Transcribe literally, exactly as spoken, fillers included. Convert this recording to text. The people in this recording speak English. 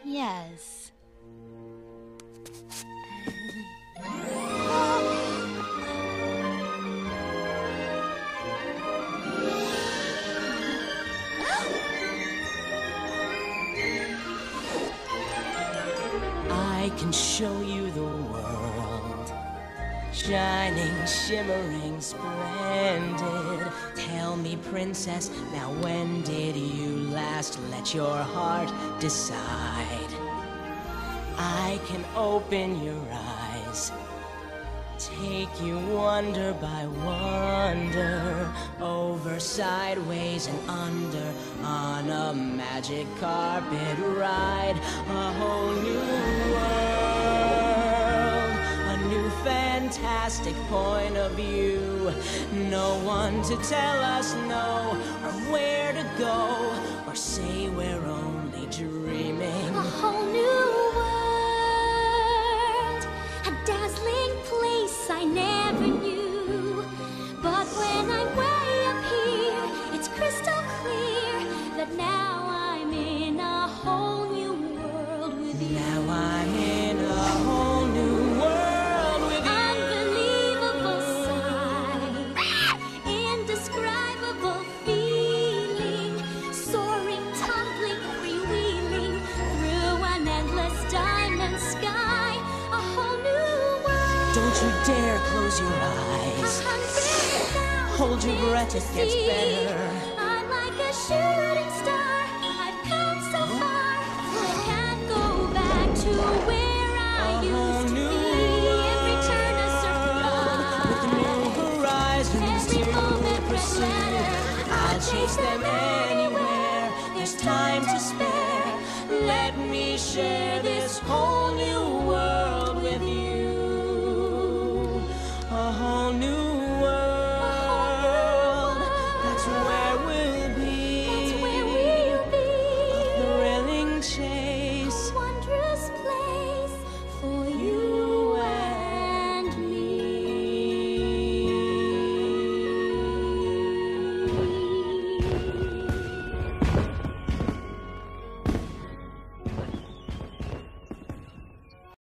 Yes. I can show you the world, shining, shimmering, splendid. Tell me, princess, now when did you last let your heart decide? I can open your eyes, take you wonder by wonder, over, sideways, and under, on a magic carpet ride. A whole new world, a new fantastic point of view. No one to tell us no, or where to go, or say we're only dreaming. A whole new world, a dazzling place I never knew. But when I'm way up here, it's crystal clear that now I'm in a whole new world with you. Now I'm in a whole new world with you. Unbelievable sight, indescribable feeling, soaring, tumbling, freewheeling through an endless diamond sky. A whole new world. Don't you dare close your eyes. Hold your breath, it gets better. I'm like a shooting star. I've come so far. I can't go back to where I A whole used to new be. Every turn a With new surprise. horizons Every to moment pursue. red letter. I'll chase them anywhere. There's time to spare. Let me share this whole new world